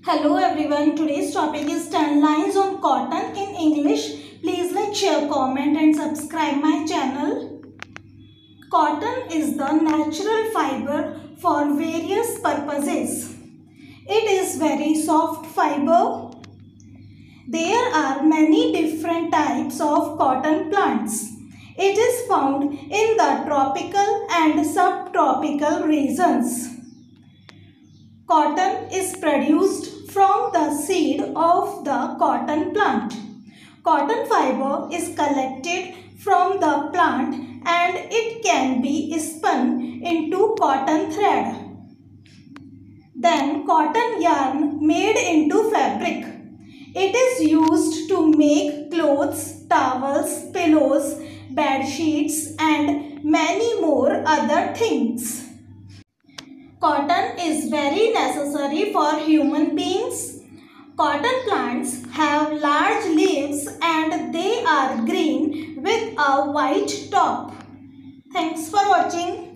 Hello everyone, today's topic is 10 lines on cotton in English. Please like, share, comment and subscribe my channel. Cotton is the natural fiber for various purposes. It is very soft fiber. There are many different types of cotton plants. It is found in the tropical and subtropical regions. Cotton is produced from the seed of the cotton plant. Cotton fiber is collected from the plant and it can be spun into cotton thread. Then cotton yarn made into fabric. It is used to make clothes, towels, pillows, bed sheets and many more other things. Cotton is very necessary for human beings. Cotton plants have large leaves and they are green with a white top. Thanks for watching.